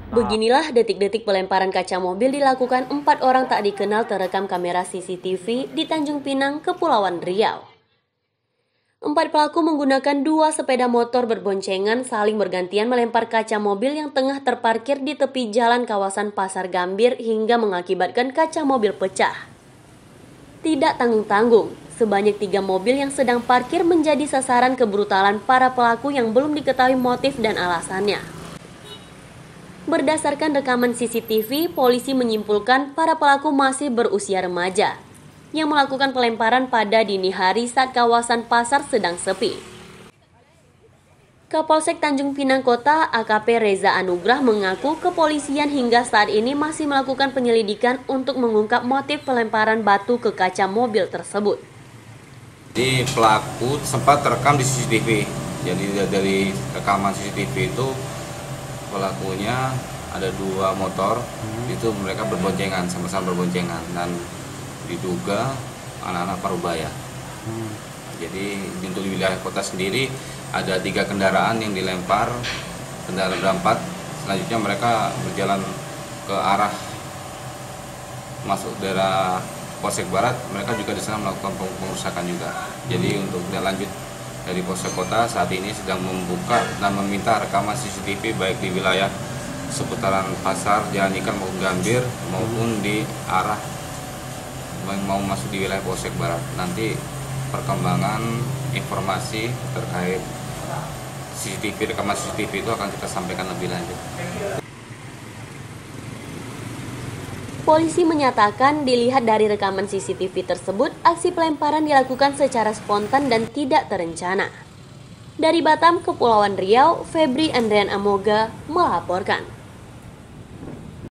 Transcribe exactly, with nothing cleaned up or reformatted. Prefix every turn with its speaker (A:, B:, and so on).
A: Beginilah detik-detik pelemparan kaca mobil dilakukan empat orang tak dikenal terekam kamera C C T V di Tanjung Pinang, Kepulauan Riau. Empat pelaku menggunakan dua sepeda motor berboncengan saling bergantian melempar kaca mobil yang tengah terparkir di tepi jalan kawasan Pasar Gambir hingga mengakibatkan kaca mobil pecah. Tidak tanggung-tanggung, sebanyak tiga mobil yang sedang parkir menjadi sasaran kebrutalan para pelaku yang belum diketahui motif dan alasannya. Berdasarkan rekaman C C T V, polisi menyimpulkan para pelaku masih berusia remaja yang melakukan pelemparan pada dini hari saat kawasan pasar sedang sepi. Kapolsek Tanjung Pinang Kota A K P Reza Anugrah mengaku kepolisian hingga saat ini masih melakukan penyelidikan untuk mengungkap motif pelemparan batu ke kaca mobil tersebut.
B: Jadi pelaku sempat terekam di C C T V. Jadi dari rekaman C C T V itu pelakunya ada dua motor, hmm. itu mereka berboncengan, sama-sama berboncengan dan diduga anak-anak parubaya. Hmm. Jadi untuk di wilayah kota sendiri ada tiga kendaraan yang dilempar, kendaraan empat. Selanjutnya mereka berjalan ke arah masuk daerah Polsek Barat, mereka juga di sana melakukan pengerusakan juga. Jadi hmm. untuk tidak lanjut dari Polsek Kota saat ini sedang membuka dan meminta rekaman C C T V baik di wilayah seputaran pasar Jalan Ikan maupun Gambir maupun di arah mau masuk di wilayah Polsek Barat. Nanti perkembangan informasi terkait C C T V, rekaman C C T V itu akan kita sampaikan lebih lanjut.
A: Polisi menyatakan dilihat dari rekaman C C T V tersebut, aksi pelemparan dilakukan secara spontan dan tidak terencana. Dari Batam, Kepulauan Riau, Febri Andrian Amoga melaporkan.